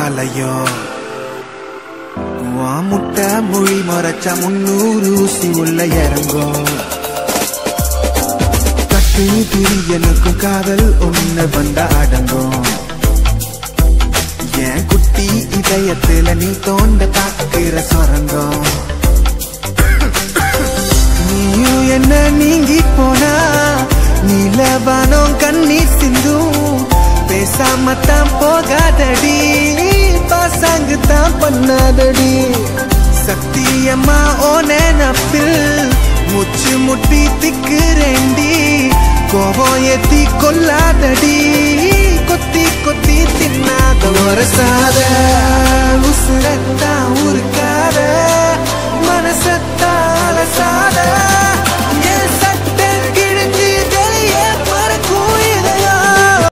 காலையோ முட்டை மொழி மறைச்சா 300 ஊசி உள்ள இறங்கும் கட்டு திரியனுக்கும் காதல் ஒண்ணு வந்தா அடங்கும் என் குட்டி இதயத்துல நீ தோண்ட தாக்குற சொரங்கம் நீயும் என்ன நீங்கி போனா நீலவானம் கண்ணீர் சிந்தும் பேசாமத்தான் போகாதடி பாசாங்கு தான் பண்ணாதடி சத்தியம்மா ஓ நினப்பில் முச்சு முட்டி திக்குறேண்டி கோபம் ஏத்தி கொல்லாதடி கொத்தி கொத்தி தின்னாத வரசாத உசுரத்தான் உருக்காத மனசத்தான் அலசா